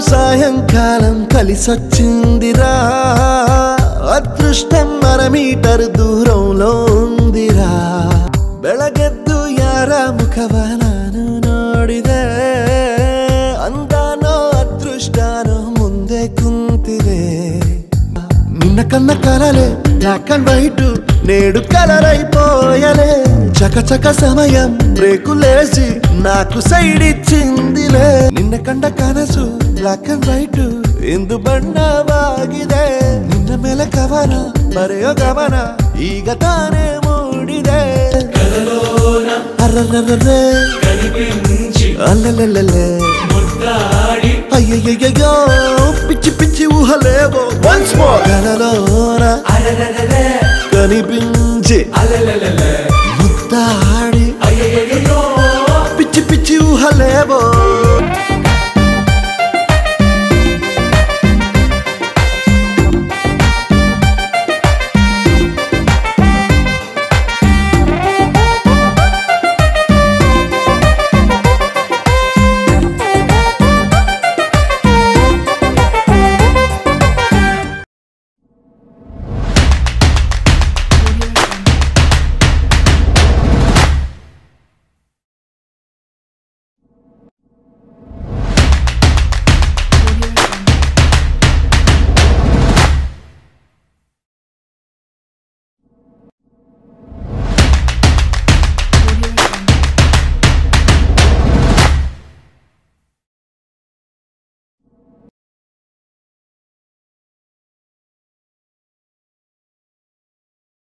సాయంకాలం కలిసొచ్చిందిరా అదృష్టం మన మీటర్ దూరంలో ఉందిరా ಬೆಳಗೆದ್ದು ಯಾರ ಮುಖವ ನಾನು ನೋಡಿದೆ ಅಂದಾನೋ ಅದೃಷ್ಟನೋ ಮುಂದೆ ಕುಂತಿದೆ నిన్న కన్న కలలే బ్లాక్ అండ్ వైట్ నేడు కలర్ అయిపోయలే చకచక సమయం బ్రేకులేసి నాకు సైడ్ ఇచ్చిందిలే నిన్న కండ కనసు బ్లాక్ ಅಂಡ್ ವೈಟ್ ಎಂದು ಬಣ್ಣವಾಗಿದೆ ನಿನ್ನ ಮೇಲೆ ಕವನ ಬರೆಯೋ ಗಮನ ಈಗ ತಾನೇ ಮೂಡಿದೆ ಅರ್ರರ್ರರ್ರೆ ಅಲ್ಲಲ್ಲಲ್ಲೇ అయ్యయ్యయ్యో పిచ్చి పిచ్చి ఊహలేవో వన్స్ మోర్ కలలోన కనిపించి